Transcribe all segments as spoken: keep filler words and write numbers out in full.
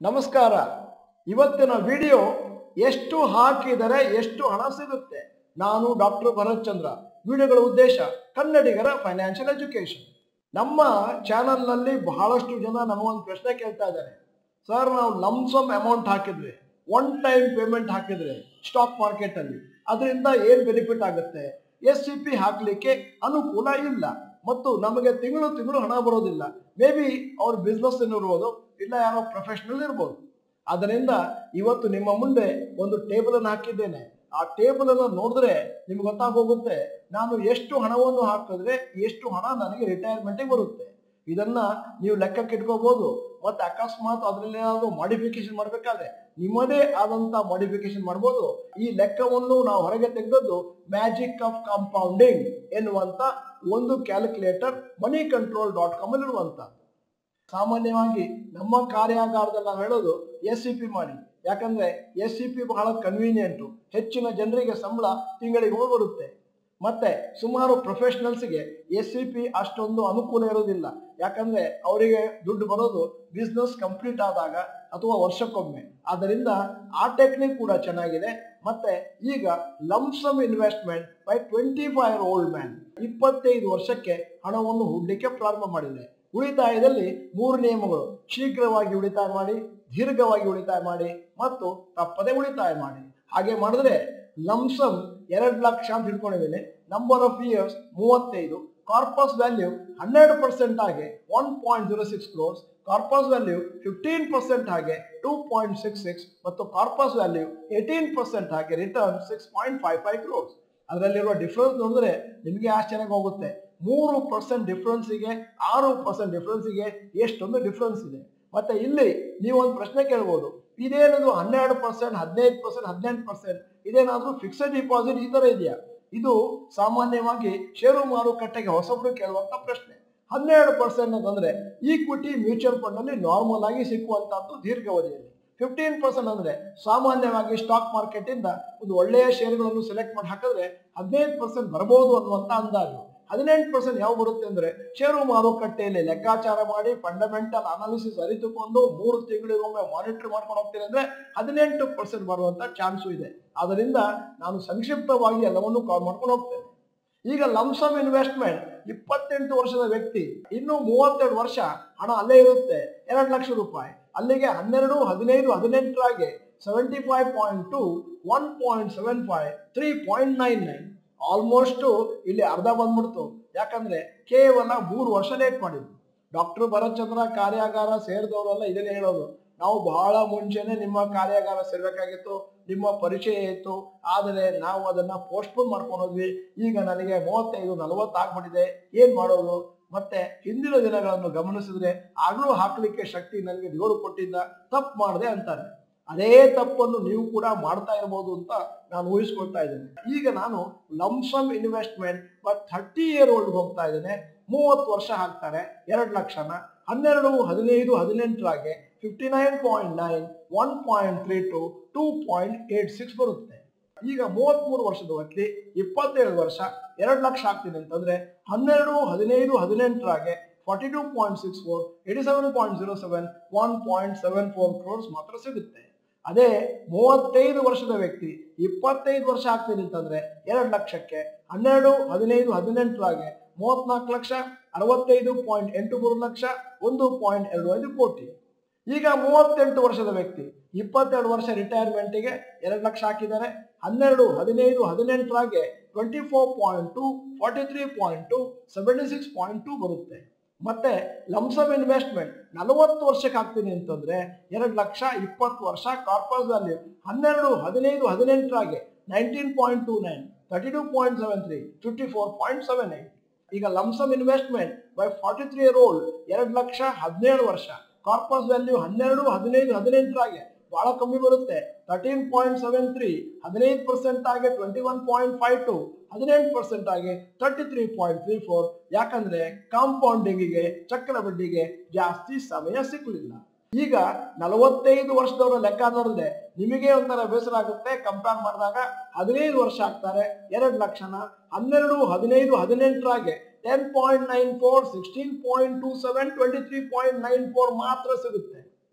ನಮಸ್ಕಾರ. ಇವತ್ತಿನ ವಿಡಿಯೋ ಎಷ್ಟು ಹಾಕಿದರೆ ಎಷ್ಟು ಹಣ ಸಿಗುತ್ತೆ. ನಾನು ಡಾಕ್ಟರ್ ಭರತ್ ಚಂದ್ರ. ವಿಡಿಯೋಗಳ ಉದ್ದೇಶ ಕನ್ನಡಿಗರ ಫೈನಾನ್ಷಿಯಲ್ ಎಜುಕೇಶನ್. ನಮ್ಮ ಚಾನಲ್ನಲ್ಲಿ ಬಹಳಷ್ಟು ಜನ ನಮಗೊಂದು ಪ್ರಶ್ನೆ ಕೇಳ್ತಾ ಇದ್ದಾರೆ. ಸರ್, ನಾವು ಲಂಸಮ್ ಅಮೌಂಟ್ ಹಾಕಿದ್ರೆ, ಒನ್ ಟೈಮ್ ಪೇಮೆಂಟ್ ಹಾಕಿದ್ರೆ ಸ್ಟಾಕ್ ಮಾರ್ಕೆಟ್ ಅಲ್ಲಿ ಅದರಿಂದ ಏನು ಬೆನಿಫಿಟ್ ಆಗುತ್ತೆ? ಎಸ್ ಸಿ ಪಿ ಹಾಕ್ಲಿಕ್ಕೆ ಅನುಕೂಲ ಇಲ್ಲ ಮತ್ತು ನಮಗೆ ತಿಂಗಳು ತಿಂಗಳು ಹಣ ಬರೋದಿಲ್ಲ. ಮೇ ಬಿ ಅವ್ರ ಬಿಸ್ನೆಸ್ ಇರ್ಬೋದು, ಇಲ್ಲ ಯಾರೋ ಪ್ರೊಫೆಷನಲ್ ಇರ್ಬೋದು. ಅದರಿಂದ ಇವತ್ತು ನಿಮ್ಮ ಮುಂದೆ ಒಂದು ಟೇಬಲ್ ಅನ್ನು ಹಾಕಿದ್ದೇನೆ. ಆ ಟೇಬಲ್ ಅನ್ನು ನೋಡಿದ್ರೆ ನಿಮ್ಗೆ ಗೊತ್ತಾಗೋಗುತ್ತೆ ನಾನು ಎಷ್ಟು ಹಣವನ್ನು ಹಾಕಿದ್ರೆ ಎಷ್ಟು ಹಣ ನನಗೆ ರಿಟೈರ್ಮೆಂಟಿಗೆ ಬರುತ್ತೆ. ಇದನ್ನ ನೀವು ಲೆಕ್ಕಕ್ಕೆ ಇಟ್ಕೋಬಹುದು. ಮತ್ತೆ ಅಕಸ್ಮಾತ್ ಅದರಲ್ಲಿ ಏನಾದ್ರು ಮಾಡಿಫಿಕೇಶನ್ ಮಾಡ್ಬೇಕಾದ್ರೆ ನಿಮ್ಮದೇ ಆದಂತ ಮಾಡಿಫಿಕೇಶನ್ ಮಾಡ್ಬೋದು. ಈ ಲೆಕ್ಕವನ್ನು ನಾವು ಹೊರಗೆ ತೆಗೆದದ್ದು ಮ್ಯಾಜಿಕ್ ಆಫ್ ಕಾಂಪೌಂಡಿಂಗ್ ಎನ್ನುವಂತ ಒಂದು calculator money control dot com ಅಲ್ಲಿ ಇರುವಂತ. ಸಾಮಾನ್ಯವಾಗಿ ನಮ್ಮ ಕಾರ್ಯಾಗಾರದಲ್ಲಿ ನಾವು ಹೇಳೋದು ಎಸ್ ಸಿ ಪಿ ಮಾಡಿ. ಯಾಕಂದ್ರೆ ಎಸ್ ಸಿ ಪಿ ಬಹಳ ಕನ್ವೀನಿಯಂಟು. ಹೆಚ್ಚಿನ ಜನರಿಗೆ ಸಂಬಳ ತಿಂಗಳಿಗೆ ಹೋಗಿ ಬರುತ್ತೆ. ಮತ್ತೆ ಸುಮಾರು ಪ್ರೊಫೆಷನಲ್ಸ್ಗೆ ಎಸ್ ಸಿ ಪಿ ಅಷ್ಟೊಂದು ಅನುಕೂಲ ಇರೋದಿಲ್ಲ. ಯಾಕಂದ್ರೆ ಅವರಿಗೆ ದುಡ್ಡು ಬರೋದು ಬಿಸ್ನೆಸ್ ಕಂಪ್ಲೀಟ್ ಆದಾಗ ಅಥವಾ ವರ್ಷಕ್ಕೊಮ್ಮೆ. ಆದ್ದರಿಂದ ಆ ಟೆಕ್ನಿಕ್ ಕೂಡ ಚೆನ್ನಾಗಿದೆ. ಮತ್ತೆ ಈಗ lump sum investment by twenty five old man ಇಪ್ಪತ್ತೈದು ವರ್ಷಕ್ಕೆ ಹಣವನ್ನು ಹೂಡಲಿಕ್ಕೆ ಪ್ರಾರಂಭ ಮಾಡಿದೆ. ಉಳಿತಾಯದಲ್ಲಿ ಮೂರು ನಿಯಮಗಳು: ಶೀಘ್ರವಾಗಿ ಉಳಿತಾಯ ಮಾಡಿ, ದೀರ್ಘವಾಗಿ ಉಳಿತಾಯ ಮಾಡಿ ಮತ್ತು ತಪ್ಪದೆ ಉಳಿತಾಯ ಮಾಡಿ. ಹಾಗೆ ಮಾಡಿದ್ರೆ ಲಂಸಮ್ ಎರಡು ಲಕ್ಷ ಅಂತ ಹಿಡ್ಕೊಂಡಿದ್ದೇನೆ. ನಂಬರ್ ಆಫ್ ಇಯರ್ಸ್ ಮೂವತ್ತೈದು. ಕಾರ್ಪಸ್ ವ್ಯಾಲ್ಯೂ ಹನ್ನೆರಡು ಪರ್ಸೆಂಟ್ ಆಗಿ one point zero six crores. Corpus value fifteen percent ಹಾಗೆ ಟೂ ಪಾಯಿಂಟ್ ಸಿಕ್ಸ್ ಸಿಕ್ಸ್ ಮತ್ತು ಕಾರ್ಪಸ್ ವ್ಯಾಲ್ಯೂ ಏಟೀನ್ ಪರ್ಸೆಂಟ್ ಹಾಗೆ return six point five five crores. ಅದರಲ್ಲಿರುವ ಡಿಫ್ರೆನ್ಸ್ ನೋಡಿದ್ರೆ ನಿಮಗೆ ಆಶ್ಚರ್ಯ ಹೋಗುತ್ತೆ. ಮೂರು ಪರ್ಸೆಂಟ್ ಡಿಫ್ರೆನ್ಸಿಗೆ ಆರು ಪರ್ಸೆಂಟ್ ಡಿಫ್ರೆನ್ಸಿಗೆ ಎಷ್ಟೊಂದು ಡಿಫ್ರೆನ್ಸ್ ಇದೆ. ಮತ್ತೆ ಇಲ್ಲಿ ನೀವು ಒಂದು ಪ್ರಶ್ನೆ ಕೇಳ್ಬೋದು, ಇದೇನದು ಹನ್ನೆರಡು ಪರ್ಸೆಂಟ್ ಹದಿನೈದು ಪರ್ಸೆಂಟ್ ಹದಿನೆಂಟು ಪರ್ಸೆಂಟ್ ಇದೇನಾದ್ರೂ ಫಿಕ್ಸೆಡ್ ಡಿಪಾಸಿಟ್ ಈ ತರ ಇದೆಯಾ? ಇದು ಸಾಮಾನ್ಯವಾಗಿ ಷೇರು ಮಾರುಕಟ್ಟೆಗೆ ಹೊಸಬ್ರು ಕೇಳುವಂತ ಪ್ರಶ್ನೆ. ಹನ್ನೆರಡು ಪರ್ಸೆಂಟ್ ಅಂತಂದ್ರೆ ಈಕ್ವಿಟಿ ಮ್ಯೂಚುವಲ್ ಫಂಡ್ ಅಲ್ಲಿ ನಾರ್ಮಲ್ ಆಗಿ ಸಿಕ್ಕುವಂತದ್ದು ದೀರ್ಘಾವಧಿಯಲ್ಲಿ. ಫಿಫ್ಟೀನ್ ಪರ್ಸೆಂಟ್ ಅಂದ್ರೆ ಸಾಮಾನ್ಯವಾಗಿ ಸ್ಟಾಕ್ ಮಾರ್ಕೆಟ್ ಇಂದ ಒಂದು ಒಳ್ಳೆಯ ಷೇರುಗಳನ್ನು ಸೆಲೆಕ್ಟ್ ಮಾಡಿ ಹಾಕಿದ್ರೆ ಹದಿನೈದು ಪರ್ಸೆಂಟ್ ಬರಬಹುದು ಅನ್ನುವಂತ ಅಂದಾಜು. ಹದಿನೆಂಟು ಪರ್ಸೆಂಟ್ ಯಾವ ಬರುತ್ತೆ ಅಂದ್ರೆ ಷೇರು ಮಾರುಕಟ್ಟೆಯಲ್ಲಿ ಲೆಕ್ಕಾಚಾರ ಮಾಡಿ ಫಂಡಮೆಂಟಲ್ ಅನಾಲಿಸಿಸ್ ಅರಿತುಕೊಂಡು ಮೂರು ತಿಂಗಳಿಗೊಮ್ಮೆ ಮಾನಿಟರ್ ಮಾಡ್ಕೊಂಡು ಹೋಗ್ತೀನಿ ಅಂದ್ರೆ ಹದಿನೆಂಟು ಪರ್ಸೆಂಟ್ ಬರುವಂತ ಚಾನ್ಸು ಇದೆ. ಅದರಿಂದ ನಾನು ಸಂಕ್ಷಿಪ್ತವಾಗಿ ಎಲ್ಲವನ್ನು ಕಾಲ್ ಮಾಡ್ಕೊಂಡು ಹೋಗ್ತೇನೆ. ಈಗ ಲಂಸಮ್ ಇನ್ವೆಸ್ಟ್ಮೆಂಟ್ ಇಪ್ಪತ್ತೆಂಟು ವರ್ಷದ ವ್ಯಕ್ತಿ ಇನ್ನು ಮೂವತ್ತೆರಡು ವರ್ಷ ಹಣ ಅಲ್ಲೇ ಇರುತ್ತೆ, ಎರಡು ಲಕ್ಷ ರೂಪಾಯಿ. ಅಲ್ಲಿಗೆ ಹನ್ನೆರಡು ಹದಿನೈದು ಹದಿನೆಂಟರಾಗೆ seventy five point two one point seven five three point nine nine almost ಇಲ್ಲಿ ಅರ್ಧ ಬಂದ್ಬಿಡ್ತು. ಯಾಕಂದ್ರೆ ಕೇವಲ ಮೂರು ವರ್ಷ ಲೇಟ್ ಮಾಡಿದ್ರು. ಡಾಕ್ಟರ್ ಭರತ್ ಚಂದ್ರ ಕಾರ್ಯಾಗಾರ ಸೇರಿದವರೆಲ್ಲ ಇದನ್ನೇ ಹೇಳೋದು, ನಾವು ಬಹಳ ಮುಂಚೆನೆ ನಿಮ್ಮ ಕಾರ್ಯಾಗಾರ ಸೇರ್ಬೇಕಾಗಿತ್ತು, ನಿಮ್ಮ ಪರಿಚಯ ಇತ್ತು, ಆದರೆ ನಾವು ಅದನ್ನ ಪೋಸ್ಟ್ಪೋನ್ ಮಾಡ್ಕೊಂಡು ಹೋದ್ವಿ. ಈಗ ನನಗೆ ಮೂವತ್ತೈದು ನಲವತ್ತು ಆಗ್ಬಿಟ್ಟಿದೆ, ಏನ್ ಮಾಡೋದು? ಮತ್ತೆ ಹಿಂದಿನ ದಿನಗಳನ್ನು ಗಮನಿಸಿದ್ರೆ ಆಗ್ಲೂ ಹಾಕ್ಲಿಕ್ಕೆ ಶಕ್ತಿ ನನಗೆ ದೇವರು ಕೊಟ್ಟಿದ್ದ, ತಪ್ಪು ಮಾಡಿದೆ ಅಂತಾರೆ. ಅದೇ ತಪ್ಪನ್ನು ನೀವು ಕೂಡ ಮಾಡ್ತಾ ಇರಬಹುದು ಅಂತ ನಾನು ಊಹಿಸ್ಕೊಳ್ತಾ ಇದ್ದೇನೆ. ಈಗ ನಾನು lump sum investment but thirty year old ಹೋಗ್ತಾ ಇದ್ದೇನೆ. ಮೂವತ್ತು ವರ್ಷ ಹಾಕ್ತಾರೆ ಎರಡು ಲಕ್ಷನ. ಹನ್ನೆರಡು ಹದಿನೈದು ಹದಿನೆಂಟರಾಗೆ fifty nine point nine one point three two two point eight six ಬರುತ್ತೆ. ಈಗ ಮೂವತ್ಮೂರು ವರ್ಷದ ವ್ಯಕ್ತಿ ಇಪ್ಪತ್ತೇಳು ವರ್ಷ ಎರಡು ಲಕ್ಷ ಹಾಕ್ತೀನಿ ಅಂತಂದ್ರೆ ಹನ್ನೆರಡು ಹದಿನೈದು ಹದಿನೆಂಟರಾಗೆ forty two point six four eighty seven point zero seven one point seven four crores ಮಾತ್ರ ಸಿಗುತ್ತೆ. ಅದೇ ಮೂವತ್ತೈದು ವರ್ಷದ ವ್ಯಕ್ತಿ ಇಪ್ಪತ್ತೈದು ವರ್ಷ ಆಗ್ತೀನಿ ಅಂತಂದ್ರೆ ಎರಡು ಲಕ್ಷಕ್ಕೆ ಹನ್ನೆರಡು ಹದಿನೈದು ಹದಿನೆಂಟರಾಗೆ ಮೂವತ್ನಾಲ್ಕು ಲಕ್ಷ ಅರವತ್ತೈದು ಪಾಯಿಂಟ್ ಎಂಟು ಮೂರು ಲಕ್ಷ ಒಂದು ಪಾಯಿಂಟ್ ಎರಡು ಐದು ಕೋಟಿ. ಈಗ ಮೂವತ್ತೆಂಟು ವರ್ಷದ ವ್ಯಕ್ತಿ ಇಪ್ಪತ್ತೆರಡು ವರ್ಷ ರಿಟೈರ್ಮೆಂಟಿಗೆ ಎರಡು ಲಕ್ಷ ಹಾಕಿದ್ದಾರೆ. ಹನ್ನೆರಡು ಹದಿನೈದು ಹದಿನೆಂಟರಾಗೆ twenty four point two forty three point two seventy six point two ಬರುತ್ತೆ. ಮತ್ತೆ ಲಂಸಮ್ ಇನ್ವೆಸ್ಟ್ಮೆಂಟ್ ನಲವತ್ತು ವರ್ಷಕ್ಕೆ ಹಾಕ್ತೀನಿ ಅಂತಂದ್ರೆ ಎರಡು ಲಕ್ಷ ಇಪ್ಪತ್ತು ವರ್ಷ ಕಾರ್ಪಸ್ ವ್ಯಾಲ್ಯೂ ಹನ್ನೆರಡು ಹದಿನೈದು ಹದಿನೆಂಟರಾಗೆ nineteen point two nine thirty two point seven three fifty four point seven eight. ಈಗ lump sum investment by forty three year old ಎರಡು ಲಕ್ಷ ಹದಿನೇಳು ವರ್ಷ ಕಾರ್ಪಸ್ ವ್ಯಾಲ್ಯೂ ಹನ್ನೆರಡು ಹದಿನೈದು ಹದಿನೆಂಟರಾಗೆ ಬಹಳ ಕಮ್ಮಿ ಬರುತ್ತೆ, ತರ್ಟೀನ್ ಪಾಯಿಂಟ್ ಸೆವೆನ್ ತ್ರೀ. ಹದಿನೈದು ಪರ್ಸೆಂಟ್ ಆಗಿ twenty one point five two ಹದಿನೆಂಟು ಪರ್ಸೆಂಟ್ ಆಗಿ thirty three point three four. ಯಾಕಂದ್ರೆ ಕಾಂಪೌಂಡಿಂಗಿಗೆ ಚಕ್ರ ಬಡ್ಡಿಗೆ ಜಾಸ್ತಿ ಸಮಯ ಸಿಕ್ಕಲಿಲ್ಲ. ಈಗ ನಲವತ್ತೈದು ವರ್ಷದವರ ಲೆಕ್ಕ ನೋಡಿದ್ರೆ ನಿಮಗೆ ಒಂಥರ ಬೇಸರ ಆಗುತ್ತೆ. ಕಂಪೇರ್ ಮಾಡಿದಾಗ ಹದಿನೈದು ವರ್ಷ ಆಗ್ತಾರೆ ಎರಡು ಲಕ್ಷನ. ಹನ್ನೆರಡು ಹದಿನೈದು ಹದಿನೆಂಟರಾಗೆ ten point nine four sixteen point two seven twenty three point nine four ಮಾತ್ರ ಸಿಗುತ್ತೆ.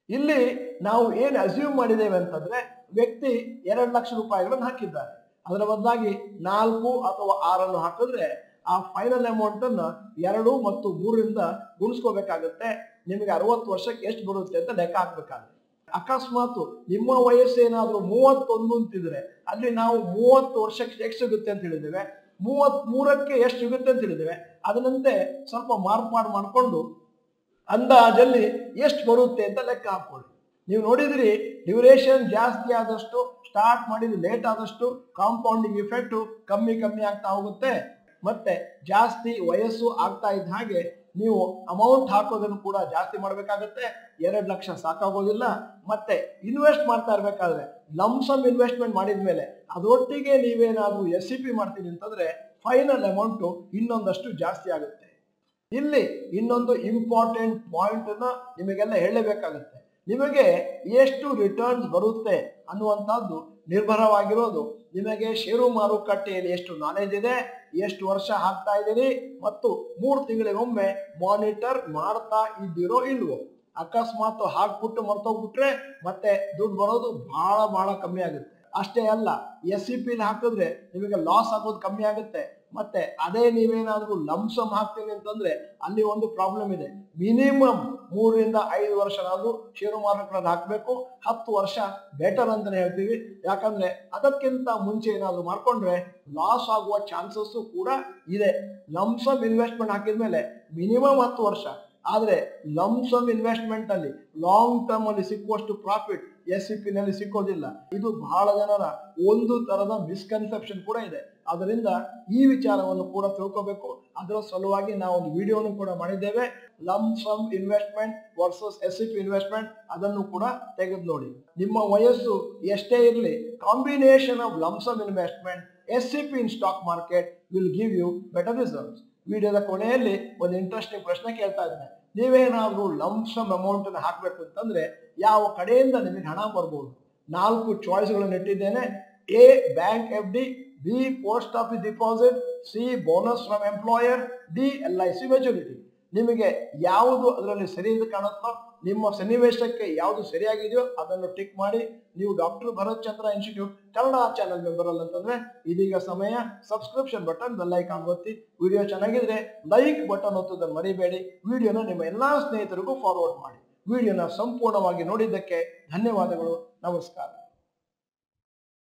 ಇಲ್ಲಿ ನಾವು ಏನು ಅಸ್ಯೂಮ್ ಮಾಡಿದ್ದೇವೆ ಅಂತಂದ್ರೆ ವ್ಯಕ್ತಿ ಎರಡು ಲಕ್ಷ ರೂಪಾಯಿಗಳನ್ನು ಹಾಕಿದ್ದಾರೆ, ಅದರ ಬದಲಾಗಿ ನಾಲ್ಕು ಅಥವಾ ಆರನ್ನು ಹಾಕಿದ್ರೆ ಆ ಫೈನಲ್ ಅಮೌಂಟ್ ಅನ್ನ ಎರಡು ಮತ್ತು ಮೂರರಿಂದ ಗುಣಿಸ್ಕೋಬೇಕಾಗತ್ತೆ. ನಿಮಗೆ ಅರವತ್ತು ವರ್ಷಕ್ಕೆ ಎಷ್ಟು ಬರುತ್ತೆ ಅಂತ ಲೆಕ್ಕ ಹಾಕ್ಬೇಕಾಗುತ್ತೆ. ಅಕಸ್ಮಾತ್ ನಿಮ್ಮ ವಯಸ್ಸೇನಾದ್ರೂ ಮೂವತ್ತೊಂದು ಅಂತಿದ್ರೆ ಅಲ್ಲಿ ನಾವು ಮೂವತ್ತು ವರ್ಷಕ್ಕೆ ಎಷ್ಟು ಸಿಗುತ್ತೆ ಅಂತ ಹೇಳಿದ್ದೇವೆ, ಮೂವತ್ತ್ ಮೂರಕ್ಕೆ ಎಷ್ಟು ಸಿಗುತ್ತೆ ಅಂತ ಹೇಳಿದ್ದೇವೆ. ಅದರಂತೆ ಸ್ವಲ್ಪ ಮಾರ್ಪಾಡು ಮಾಡಿಕೊಂಡು ಅಂದಾಜಲ್ಲಿ ಎಷ್ಟು ಬರುತ್ತೆ ಅಂತ ಲೆಕ್ಕ ಹಾಕೊಳ್ಳಿ. ನೀವು ನೋಡಿದ್ರಿ, ಡ್ಯೂರೇಷನ್ ಜಾಸ್ತಿ ಆದಷ್ಟು, ಸ್ಟಾರ್ಟ್ ಮಾಡಿದ ಲೇಟ್ ಆದಷ್ಟು ಕಾಂಪೌಂಡಿಂಗ್ ಇಫೆಕ್ಟ್ ಕಮ್ಮಿ ಕಮ್ಮಿ ಆಗ್ತಾ ಹೋಗುತ್ತೆ. ಮತ್ತೆ ಜಾಸ್ತಿ ವಯಸ್ಸು ಆಗ್ತಾ ಇದ್ದ ಹಾಗೆ ನೀವು ಅಮೌಂಟ್ ಹಾಕೋದನ್ನು ಕೂಡ ಜಾಸ್ತಿ ಮಾಡ್ಬೇಕಾಗತ್ತೆ. ಎರಡು ಲಕ್ಷ ಸಾಕಾಗೋದಿಲ್ಲ. ಮತ್ತೆ ಇನ್ವೆಸ್ಟ್ ಮಾಡ್ತಾ ಇರ್ಬೇಕಾದ್ರೆ ಲಂಸಮ್ ಇನ್ವೆಸ್ಟ್ಮೆಂಟ್ ಮಾಡಿದ್ಮೇಲೆ ಅದರೊಟ್ಟಿಗೆ ನೀವೇನಾದ್ರೂ ಎಸ್ ಸಿ ಪಿ ಮಾಡ್ತೀನಿ ಅಂತಂದ್ರೆ ಫೈನಲ್ ಅಮೌಂಟ್ ಇನ್ನೊಂದಷ್ಟು ಜಾಸ್ತಿ ಆಗುತ್ತೆ. ಇಲ್ಲಿ ಇನ್ನೊಂದು ಇಂಪಾರ್ಟೆಂಟ್ ಪಾಯಿಂಟ್ ಅನ್ನ ನಿಮಗೆಲ್ಲ ಹೇಳಬೇಕಾಗುತ್ತೆ. ನಿಮಗೆ ಎಷ್ಟು ರಿಟರ್ನ್ಸ್ ಬರುತ್ತೆ ಅನ್ನುವಂಥದ್ದು ನಿರ್ಭರವಾಗಿರೋದು ನಿಮಗೆ ಷೇರು ಮಾರುಕಟ್ಟೆಯಲ್ಲಿ ಎಷ್ಟು ನಾಲೆಜ್ ಇದೆ, ಎಷ್ಟು ವರ್ಷ ಹಾಕ್ತಾ ಇದ್ದೀರಿ ಮತ್ತು ಮೂರು ತಿಂಗಳಿಗೊಮ್ಮೆ ಮಾನಿಟರ್ ಮಾಡ್ತಾ ಇದ್ದೀರೋ ಇಲ್ವೋ. ಅಕಸ್ಮಾತ್ ಹಾಕ್ಬಿಟ್ಟು ಮರ್ತೋಗ್ಬಿಟ್ರೆ ಮತ್ತೆ ದುಡ್ಡು ಬರೋದು ಬಹಳ ಬಹಳ ಕಮ್ಮಿ ಆಗುತ್ತೆ. ಅಷ್ಟೇ ಅಲ್ಲ, ಎಸ್ ಸಿ ಪಿ ಹಾಕಿದ್ರೆ ನಿಮಗೆ ಲಾಸ್ ಆಗೋದು ಕಮ್ಮಿ ಆಗುತ್ತೆ. ಮತ್ತೆ ಅದೇ ನೀವೇನಾದ್ರೂ ಲಂಸಮ್ ಹಾಕ್ತೀನಿ ಅಂತಂದ್ರೆ ಅಲ್ಲಿ ಒಂದು ಪ್ರಾಬ್ಲಮ್ ಇದೆ. ಮಿನಿಮಮ್ ಮೂರರಿಂದ ಐದು ವರ್ಷನಾದ್ರೂ ಷೇರು ಮಾರುಕಟ್ಟೆಯಲ್ಲಿ ಹಾಕ್ಬೇಕು. ಹತ್ತು ವರ್ಷ ಬೆಟರ್ ಅಂತಾನೆ ಹೇಳ್ತೀವಿ. ಯಾಕಂದ್ರೆ ಅದಕ್ಕಿಂತ ಮುಂಚೆ ಏನಾದ್ರು ಮಾಡ್ಕೊಂಡ್ರೆ ಲಾಸ್ ಆಗುವ ಚಾನ್ಸಸ್ ಕೂಡ ಇದೆ. ಲಂಸಮ್ ಇನ್ವೆಸ್ಟ್ಮೆಂಟ್ ಹಾಕಿದ್ಮೇಲೆ ಮಿನಿಮಮ್ ಹತ್ತು ವರ್ಷ, ಆದ್ರೆ ಲಂಸಮ್ ಇನ್ವೆಸ್ಟ್ಮೆಂಟ್ ಅಲ್ಲಿ ಲಾಂಗ್ ಟರ್ಮ್ ಅಲ್ಲಿ ಸಿಕ್ಕುವಷ್ಟು ಪ್ರಾಫಿಟ್ ಎಸ್ ಸಿ ಪಿ ನಲ್ಲಿ ಸಿಕ್ಕೋದಿಲ್ಲ. ಇದು ಬಹಳ ಜನರ ಒಂದು ತರದ ಮಿಸ್ಕನ್ಸೆಪ್ಷನ್ ಕೂಡ ಇದೆ. ಅದರಿಂದ ಈ ವಿಚಾರವನ್ನು ಕೂಡ ತಿಳ್ಕೋಬೇಕು. ಅದರ ಸಲುವಾಗಿ ನಾವು ಒಂದು ವಿಡಿಯೋನು ಕೂಡ ಮಾಡಿದ್ದೇವೆ, lump sum investment versus S C P investment. ಅದನ್ನು ಕೂಡ ತೆಗೆದು ನೋಡಿ. ನಿಮ್ಮ ವಯಸ್ಸು ಎಷ್ಟೇ ಇರಲಿ, combination of lump sum investment S C P in stock market will give you better results. ವಿಡಿಯೋದ ಕೊನೆಯಲ್ಲಿ ಒಂದು ಇಂಟ್ರೆಸ್ಟಿಂಗ್ ಪ್ರಶ್ನೆ ಕೇಳ್ತಾ ಇದ್ದೇನೆ. ನೀವೇನಾದ್ರೂ ಲಂಸಮ್ ಅಮೌಂಟ್ ಅನ್ನು ಹಾಕ್ಬೇಕು ಅಂತಂದ್ರೆ ಯಾವ ಕಡೆಯಿಂದ ನಿಮಗೆ ಹಣ ಬರ್ಬೋದು? ನಾಲ್ಕು ಚಾಯ್ಸ್ಗಳನ್ನು ಇಟ್ಟಿದ್ದೇನೆ. A bank F D, B post office deposit, C bonus from employer, D L I C maturity. ನಿಮಗೆ ಯಾವುದು ಅದರಲ್ಲಿ ಸರಿ ಅಂತ ಕಾಣುತ್ತೋ, ನಿಮ್ಮ ಸನ್ನಿವೇಶಕ್ಕೆ ಯಾವುದು ಸರಿಯಾಗಿದೆಯೋ ಅದನ್ನು ಟಿಕ್ ಮಾಡಿ. ನೀವು doctor Bharat Chandra institute Kannada channel member ಅಲ್ಲ ಅಂತಂದ್ರೆ ಇದೀಗ ಸಮಯ. ಸಬ್ಸ್ಕ್ರಿಪ್ಷನ್ ಬಟನ್, ಬೆಲ್ ಐಕಾನ್ ಒತ್ತಿ. ವಿಡಿಯೋ ಚೆನ್ನಾಗಿದ್ರೆ ಲೈಕ್ ಬಟನ್ ಒತ್ತೋದನ್ನು ಮರಿಬೇಡಿ. ವಿಡಿಯೋನ ನಿಮ್ಮ ಎಲ್ಲಾ ಸ್ನೇಹಿತರಿಗೂ ಫಾರ್ವರ್ಡ್ ಮಾಡಿ. ವಿಡಿಯೋನ ಸಂಪೂರ್ಣವಾಗಿ ನೋಡಿದ್ದಕ್ಕೆ ಧನ್ಯವಾದಗಳು. ನಮಸ್ಕಾರ.